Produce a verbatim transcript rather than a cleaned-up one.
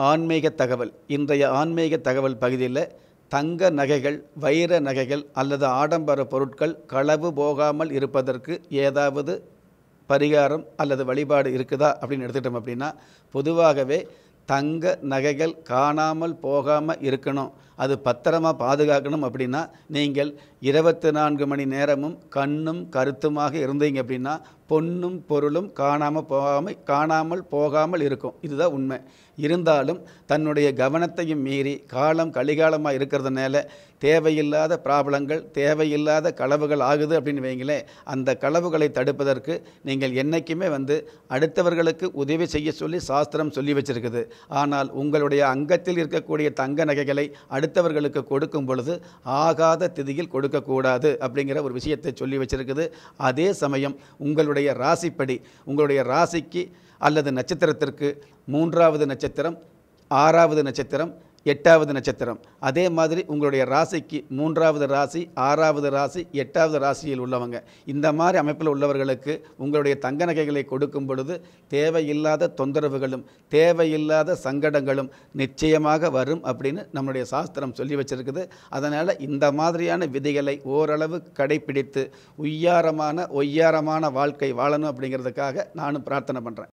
ஆன்மீக தகவல். இன்றைய ஆன்மீக தகவல் பகுதியில் தங்க நகைகள், வைர நகைகள் அல்லது ஆடம்பர பொருட்கள் களவு போகாமல் இருப்பதற்கு ஏதாவது பரிகாரம் அல்லது வழிபாடு இருக்குதா அப்படின்னு எடுத்துக்கிட்டோம் அப்படின்னா, பொதுவாகவே தங்க நகைகள் காணாமல் போகாமல் இருக்கணும், அது பத்திரமாக பாதுகாக்கணும் அப்படின்னா, நீங்கள் இருபத்தி நான்கு மணி நேரமும் கண்ணும் கருத்துமாக இருந்தீங்க அப்படின்னா பொன்னும் பொருளும் காணாமல் போகாமல் காணாமல் போகாமல் இருக்கும். இதுதான் உண்மை. இருந்தாலும் தன்னுடைய கவனத்தையும் மீறி காலம் கலிகாலமாக இருக்கிறதுனால தேவையில்லாத ப்ராப்ளங்கள், தேவையில்லாத களவுகள் ஆகுது அப்படின்னு வைங்களேன். அந்த களவுகளை தடுப்பதற்கு நீங்கள் என்றைக்குமே வந்து அடுத்தவர்களுக்கு உதவி செய்ய சொல்லி சாஸ்திரம் சொல்லி வச்சிருக்குது. ஆனால் உங்களுடைய அங்கத்தில் இருக்கக்கூடிய தங்க நகைகளை அடுத்தவர்களுக்கு கொடுக்கும் பொழுது ஆகாத திதியில் கொடுக்கக்கூடாது அப்படிங்கிற ஒரு விஷயத்தை சொல்லி வச்சிருக்குது. அதே சமயம் உங்களுடைய ராசிப்படி, உங்களுடைய ராசிக்கு அல்லது நட்சத்திரத்திற்கு மூன்றாவது நட்சத்திரம், ஆறாவது நட்சத்திரம், எட்டாவது நட்சத்திரம், அதே மாதிரி உங்களுடைய ராசிக்கு மூன்றாவது ராசி, ஆறாவது ராசி, எட்டாவது ராசியில் உள்ளவங்க, இந்த மாதிரி அமைப்பில் உள்ளவர்களுக்கு உங்களுடைய தங்க நகைகளை கொடுக்கும் பொழுது தேவையில்லாத தொந்தரவுகளும் தேவையில்லாத சங்கடங்களும் நிச்சயமாக வரும் அப்படின்னு நம்முடைய சாஸ்திரம் சொல்லி வச்சிருக்குது. அதனால் இந்த மாதிரியான விதிகளை ஓரளவு கடைப்பிடித்து உய்யாரமான ஒய்யாரமான வாழ்க்கை வாழணும் அப்படிங்கிறதுக்காக நானும் பிரார்த்தனை பண்ணுறேன்.